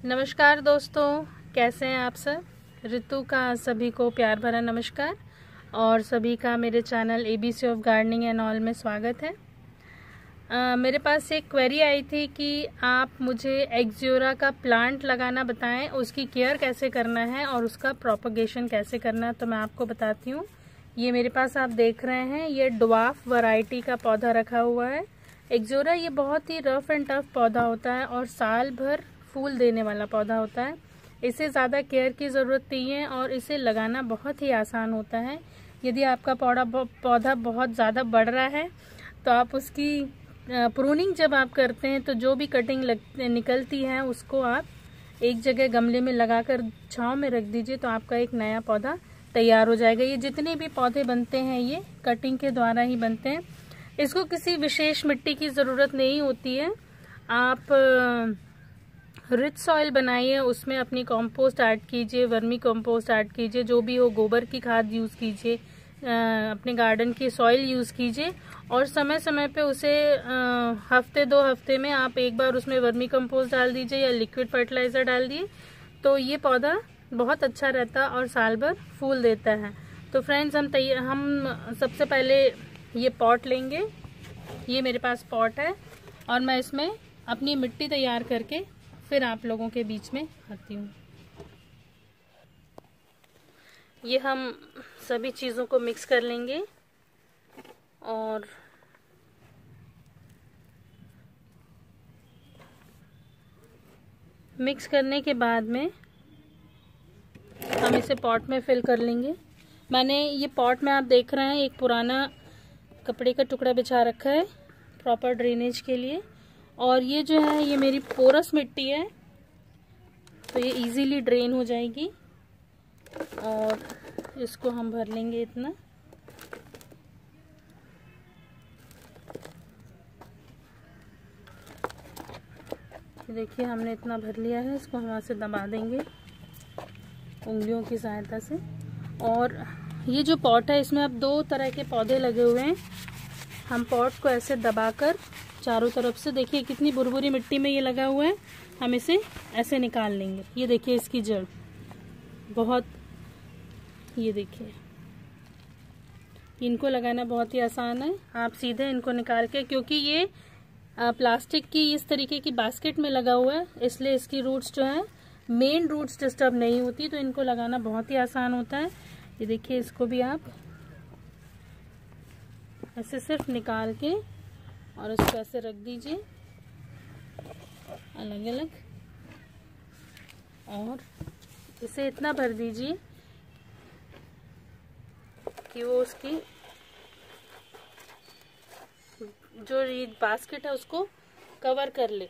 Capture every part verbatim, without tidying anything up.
नमस्कार दोस्तों, कैसे हैं आप सब। ऋतु का सभी को प्यार भरा नमस्कार और सभी का मेरे channel ABC of gardening and all में स्वागत है। uh, मेरे पास एक क्वेरी आई थी कि आप मुझे एक्सोरा का प्लांट लगाना बताएं, उसकी केयर कैसे करना है और उसका प्रोपगेशन कैसे करना है। तो मैं आपको बताती हूँ। ये मेरे पास आप देख रहे हैं, ये ड्वार्फ वैरायटी का पौधा रखा हुआ है। एक्सोरा ये बहुत ही रफ एंड टफ पौधा होता है और साल भर फूल देने वाला पौधा होता है। इसे ज़्यादा केयर की ज़रूरत नहीं है और इसे लगाना बहुत ही आसान होता है। यदि आपका पौधा पौधा बहुत ज़्यादा बढ़ रहा है तो आप उसकी प्रूनिंग जब आप करते हैं तो जो भी कटिंग लग, निकलती है उसको आप एक जगह गमले में लगाकर छांव में रख दीजिए, तो आपका एक नया पौधा तैयार हो जाएगा। ये जितने भी पौधे बनते हैं ये कटिंग के द्वारा ही बनते हैं। इसको किसी विशेष मिट्टी की ज़रूरत नहीं होती है। आप रिच सॉइल बनाइए, उसमें अपनी कंपोस्ट ऐड कीजिए, वर्मी कंपोस्ट ऐड कीजिए, जो भी हो, गोबर की खाद यूज़ कीजिए, अपने गार्डन की सॉइल यूज़ कीजिए और समय समय पे उसे आ, हफ्ते दो हफ्ते में आप एक बार उसमें वर्मी कंपोस्ट डाल दीजिए या लिक्विड फर्टिलाइज़र डाल दिए, तो ये पौधा बहुत अच्छा रहता और साल भर फूल देता है। तो फ्रेंड्स, हम तैयार हम सबसे पहले ये पॉट लेंगे। ये मेरे पास पॉट है और मैं इसमें अपनी मिट्टी तैयार करके फिर आप लोगों के बीच में आती हूँ। ये हम सभी चीज़ों को मिक्स कर लेंगे और मिक्स करने के बाद में हम इसे पॉट में फिल कर लेंगे। मैंने ये पॉट में आप देख रहे हैं एक पुराना कपड़े का टुकड़ा बिछा रखा है प्रॉपर ड्रेनेज के लिए, और ये जो है ये मेरी पोरस मिट्टी है, तो ये इजीली ड्रेन हो जाएगी और इसको हम भर लेंगे इतना। देखिए हमने इतना भर लिया है, इसको हम यहाँ से दबा देंगे उंगलियों की सहायता से। और ये जो पॉट है इसमें अब दो तरह के पौधे लगे हुए हैं। हम पॉट को ऐसे दबाकर चारों तरफ से, देखिए कितनी बुरबुरी मिट्टी में ये लगा हुआ है, हम इसे ऐसे निकाल लेंगे। ये देखिए इसकी जड़ बहुत, ये देखिए इनको लगाना बहुत ही आसान है। आप सीधे इनको निकाल के, क्योंकि ये प्लास्टिक की इस तरीके की बास्केट में लगा हुआ है, इसलिए इसकी रूट्स जो है मेन रूट्स डिस्टर्ब नहीं होती, तो इनको लगाना बहुत ही आसान होता है। ये देखिए इसको भी आप ऐसे सिर्फ निकाल के और इसको ऐसे रख दीजिए अलग अलग, और इसे इतना भर दीजिए कि वो उसकी जो ये बास्केट है उसको कवर कर ले।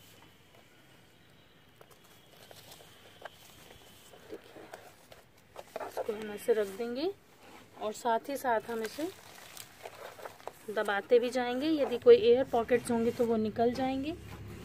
इसको हम ऐसे रख देंगे और साथ ही साथ हम इसे दबाते भी जाएंगे। यदि कोई एयर पॉकेट्स होंगे तो वो निकल जाएंगे।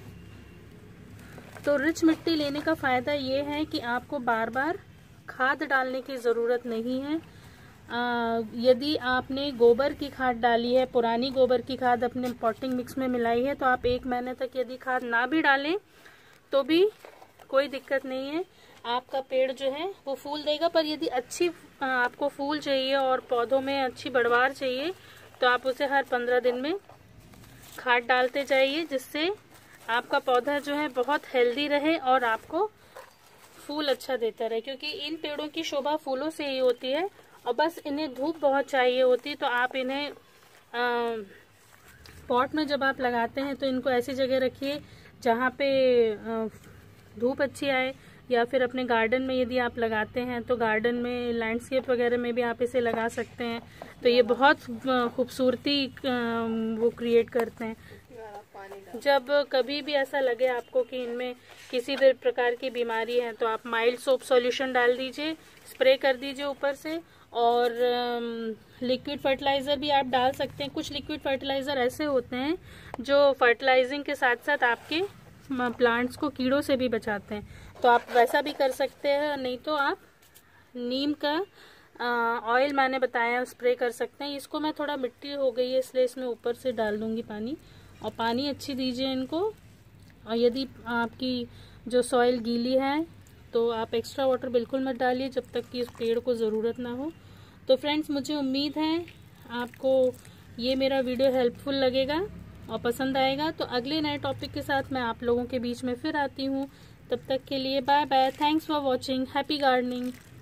तो रिच मिट्टी लेने का फ़ायदा ये है कि आपको बार बार खाद डालने की ज़रूरत नहीं है। आ, यदि आपने गोबर की खाद डाली है, पुरानी गोबर की खाद अपने पॉटिंग मिक्स में मिलाई है, तो आप एक महीने तक यदि खाद ना भी डालें तो भी कोई दिक्कत नहीं है, आपका पेड़ जो है वो फूल देगा। पर यदि अच्छी आपको फूल चाहिए और पौधों में अच्छी बढ़वार चाहिए तो आप उसे हर पंद्रह दिन में खाद डालते जाइए, जिससे आपका पौधा जो है बहुत हेल्दी रहे और आपको फूल अच्छा देता रहे। क्योंकि इन पेड़ों की शोभा फूलों से ही होती है और बस इन्हें धूप बहुत चाहिए होती है। तो आप इन्हें आ, पॉट में जब आप लगाते हैं तो इनको ऐसी जगह रखिए जहाँ पे आ, धूप अच्छी आए, या फिर अपने गार्डन में यदि आप लगाते हैं तो गार्डन में लैंडस्केप वगैरह में भी आप इसे लगा सकते हैं। तो ये बहुत खूबसूरती वो क्रिएट करते हैं। जब कभी भी ऐसा लगे आपको कि इनमें किसी भी प्रकार की बीमारी है तो आप माइल्ड सोप सॉल्यूशन डाल दीजिए, स्प्रे कर दीजिए ऊपर से, और लिक्विड फर्टिलाइज़र भी आप डाल सकते हैं। कुछ लिक्विड फर्टिलाइज़र ऐसे होते हैं जो फर्टिलाइजिंग के साथ साथ आपके प्लांट्स को कीड़ों से भी बचाते हैं, तो आप वैसा भी कर सकते हैं। नहीं तो आप नीम का ऑयल मैंने बताया स्प्रे कर सकते हैं। इसको मैं थोड़ा मिट्टी हो गई है इसलिए इसमें ऊपर से डाल दूंगी पानी, और पानी अच्छी दीजिए इनको। और यदि आपकी जो सॉइल गीली है तो आप एक्स्ट्रा वाटर बिल्कुल मत डालिए जब तक कि इस पेड़ को ज़रूरत ना हो। तो फ्रेंड्स, मुझे उम्मीद है आपको ये मेरा वीडियो हेल्पफुल लगेगा और पसंद आएगा। तो अगले नए टॉपिक के साथ मैं आप लोगों के बीच में फिर आती हूँ। तब तक के लिए bye bye. Thanks for watching. Happy gardening.